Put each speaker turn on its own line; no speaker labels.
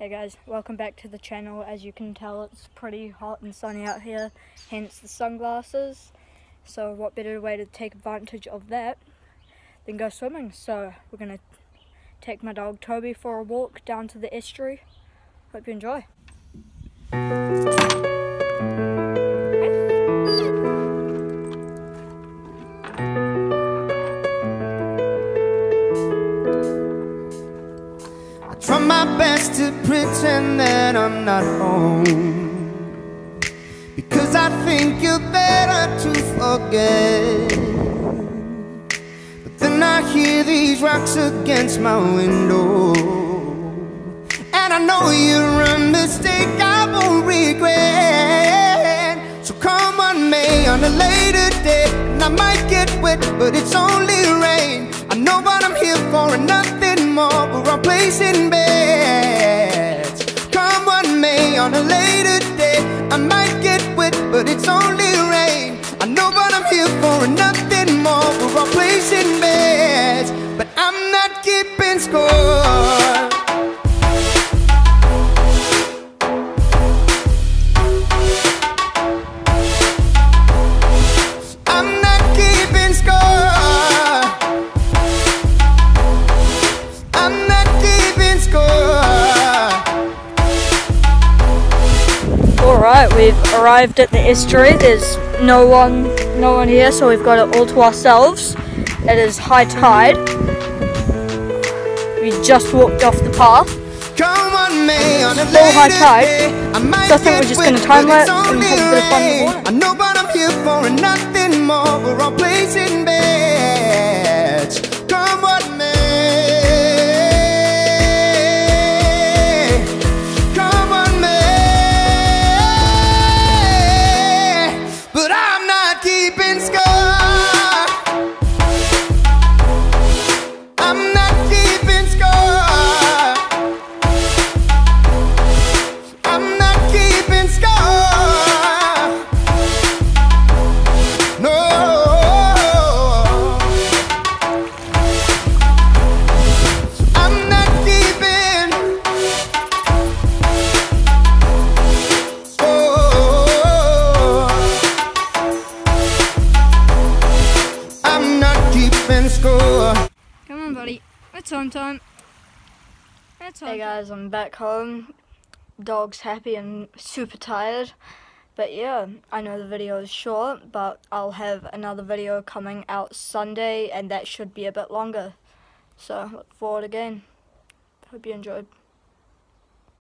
Hey guys, welcome back to the channel. As you can tell, it's pretty hot and sunny out here, hence the sunglasses. So what better way to take advantage of that than go swimming? So we're going to take my dog Toby for a walk down to the estuary. Hope you enjoy.
Try my best to pretend that I'm not home, because I think you're better to forget. But then I hear these rocks against my window, and I know you're a mistake I won't regret. So come on, May, on a later day, and I might get wet, but it's only rain. I know what I'm here for and nothing more. We're all placing bets. Come on, May, on a later day, I might get wet, but it's only rain. I know what I'm here for and nothing more. We're all placing bets, but I'm not keeping score.
Alright, we've arrived at the estuary. There's no one here, so we've got it all to ourselves. It is high tide. We just walked off the path. Full high tide. So I think we're just going to time lapse and have a bit of fun in the water.
I know what I'm here for and nothing more. We're all placing bets. Come on, man.
Come on, buddy. It's home time. Hey guys, I'm back home. Dog's happy and super tired. But yeah, I know the video is short, but I'll have another video coming out Sunday, and that should be a bit longer. So look forward again. Hope you enjoyed.